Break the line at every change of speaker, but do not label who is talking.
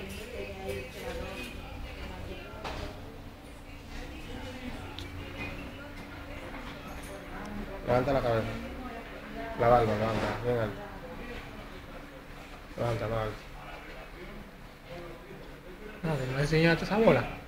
Levanta la cabeza. La barba, levanta, bien alto. Levanta, levanta.
No, que no enseñaste esa bola.